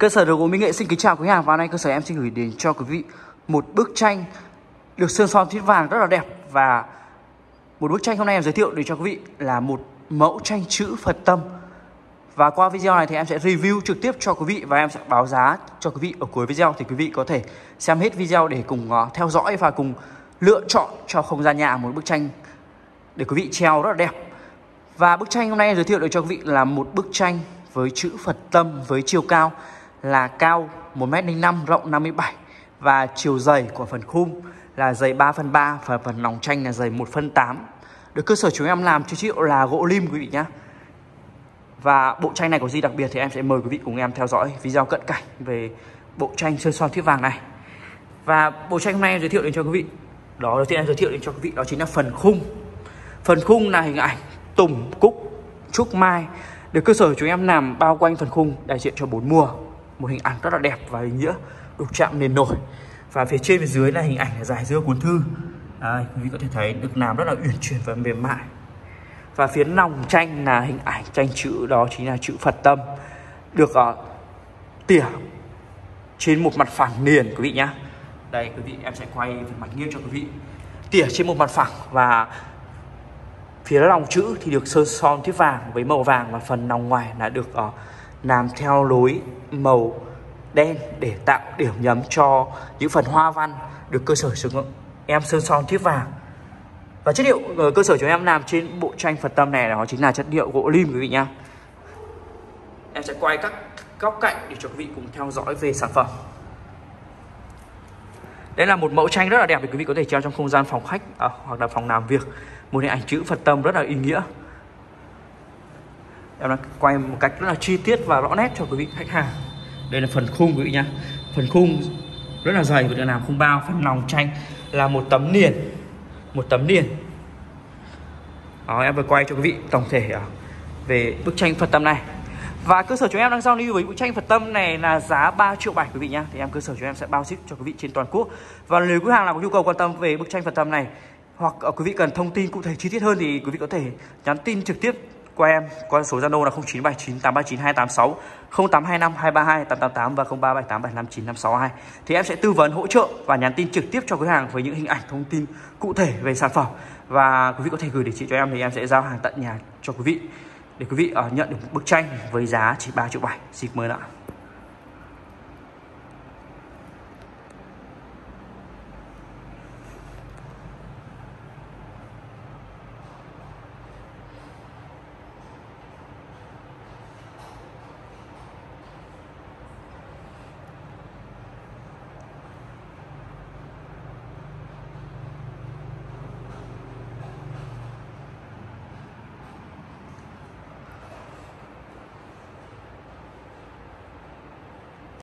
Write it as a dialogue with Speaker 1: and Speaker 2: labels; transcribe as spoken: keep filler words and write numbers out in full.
Speaker 1: Cơ sở đồ gỗ Mỹ Nghệ xin kính chào quý hàng, và hôm nay cơ sở em xin gửi đến cho quý vị một bức tranh được sơn son thít vàng rất là đẹp. Và một bức tranh hôm nay em giới thiệu đến cho quý vị là một mẫu tranh chữ Phật Tâm. Và qua video này thì em sẽ review trực tiếp cho quý vị và em sẽ báo giá cho quý vị ở cuối video, thì quý vị có thể xem hết video để cùng uh, theo dõi và cùng lựa chọn cho không gian nhà một bức tranh để quý vị treo rất là đẹp. Và bức tranh hôm nay em giới thiệu đến cho quý vị là một bức tranh với chữ Phật Tâm với chiều cao là cao một mét linh năm, rộng năm mươi bảy, và chiều dày của phần khung là dày ba phân ba và phần lòng tranh là dày một phân tám. Được cơ sở chúng em làm cho chiếc là gỗ lim quý vị nhé. Và bộ tranh này có gì đặc biệt thì em sẽ mời quý vị cùng em theo dõi video cận cảnh về bộ tranh sơn son thít vàng này. Và bộ tranh hôm nay em giới thiệu đến cho quý vị, đó đầu tiên em giới thiệu đến cho quý vị đó chính là phần khung. Phần khung là hình ảnh tùng, cúc, trúc, mai. Được cơ sở chúng em làm bao quanh phần khung đại diện cho bốn mùa, một hình ảnh rất là đẹp và ý nghĩa, đục chạm nền nổi. Và phía trên phía dưới là hình ảnh là giải dưa cuốn thư. Đây, quý vị có thể thấy được làm rất là uyển chuyển và mềm mại. Và phía lòng tranh là hình ảnh tranh chữ, đó chính là chữ Phật Tâm, được uh, tỉa trên một mặt phẳng liền quý vị nhé. Đây quý vị, em sẽ quay phần mặt nghiêng cho quý vị. Tỉa trên một mặt phẳng, và phía lòng chữ thì được sơn son thít vàng với màu vàng, và phần lòng ngoài là được uh, làm theo lối màu đen để tạo điểm nhấn cho những phần hoa văn được cơ sở sử dụng em sơn son thít vàng. Và chất liệu uh, cơ sở chúng em làm trên bộ tranh Phật Tâm này đó chính là chất liệu gỗ lim quý vị nhá. Em sẽ quay các góc cạnh để cho quý vị cùng theo dõi về sản phẩm. Đây là một mẫu tranh rất là đẹp để quý vị có thể treo trong không gian phòng khách à, hoặc là phòng làm việc. Một hình ảnh chữ Phật Tâm rất là ý nghĩa. Em đã quay một cách rất là chi tiết và rõ nét cho quý vị khách hàng. Đây là phần khung quý vị nhá. Phần khung rất là dày và được làm khung bao. Phần lòng tranh là một tấm niền, một tấm niền. Đó, em vừa quay cho quý vị tổng thể về bức tranh Phật Tâm này. Và cơ sở chúng em đang giao lưu với bức tranh Phật Tâm này là giá ba triệu bảy quý vị nhá. Thì em cơ sở chúng em sẽ bao ship cho quý vị trên toàn quốc. Và nếu quý hàng nào có nhu cầu quan tâm về bức tranh Phật Tâm này, hoặc quý vị cần thông tin cụ thể chi tiết hơn, thì quý vị có thể nhắn tin trực tiếp qua em qua số Zalo là không chín bảy chín tám ba chín hai tám sáu, không tám hai năm hai ba hai tám tám tám và không ba bảy tám bảy năm chín năm sáu hai. Thì em sẽ tư vấn, hỗ trợ và nhắn tin trực tiếp cho khách hàng với những hình ảnh thông tin cụ thể về sản phẩm. Và quý vị có thể gửi địa chỉ cho em thì em sẽ giao hàng tận nhà cho quý vị, để quý vị uh, nhận được một bức tranh với giá chỉ ba triệu bảy. Xin mời ạ.